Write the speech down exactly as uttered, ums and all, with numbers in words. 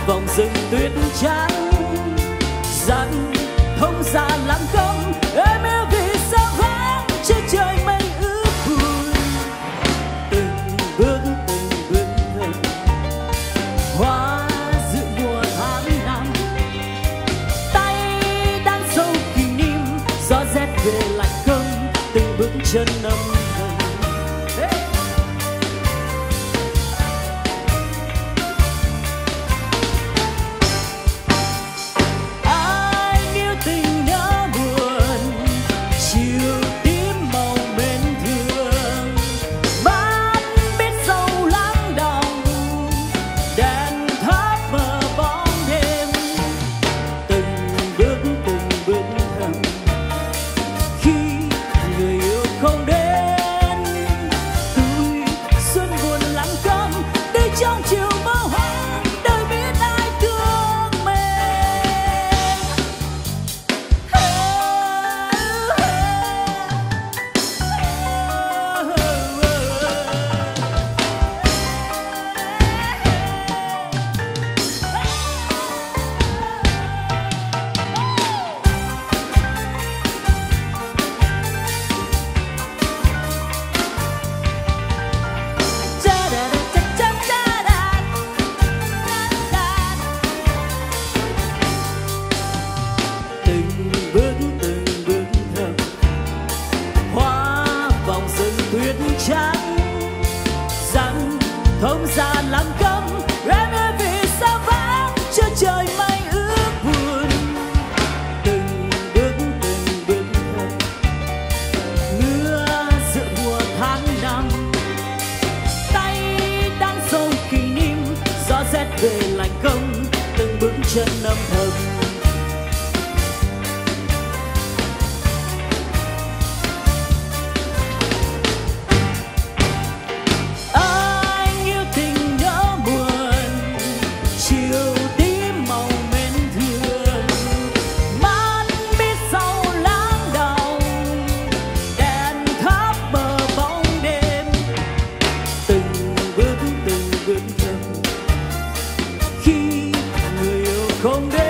vòng rừng tuyết trắng dặn không ra lãng công em yêu vì sao vắng trên trời mây ướt bụi. Từng bước từng bước thầm hoa giữa mùa tháng năm, tay đang sâu kỷ niệm gió rét về lạnh câm từng bước chân âm thầm. Trong chiều mơ hoang đời biết ai thương mình. Tuyết trắng rằng không gian lắm cấm em ơi vì sao vắng cho trời mây ướt buồn. Từng bước từng bước thầm mưa giữa mùa tháng năm, tay đang dâu kỷ niệm gió rét về lạnh câm từng bước chân âm thầm. Không